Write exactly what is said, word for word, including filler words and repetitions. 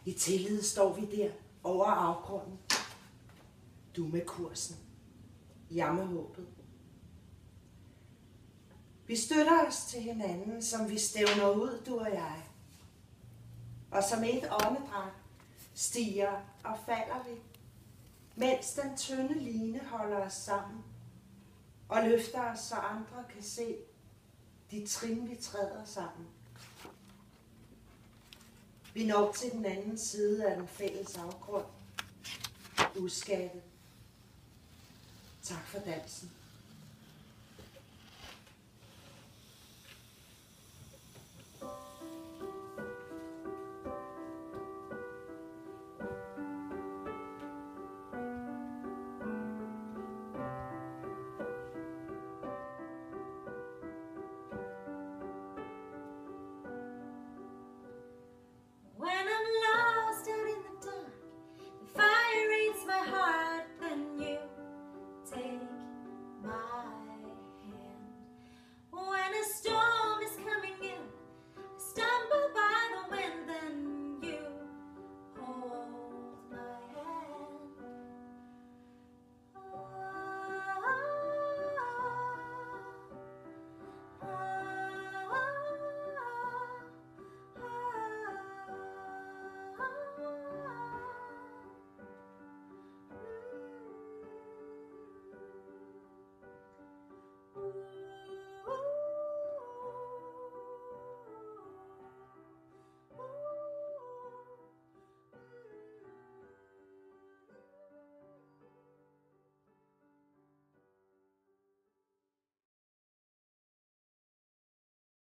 I tillid står vi der over afgrunden. Du med kursen. Jeg med håbet. Vi støtter os til hinanden, som vi stævner ud, du og jeg. Og som et åndedrag stiger og falder vi, mens den tynde line holder os sammen og løfter os, så andre kan se de trin, vi træder sammen. Vi når til den anden side af den fælles afgrund. Uskattet. Tak for dansen.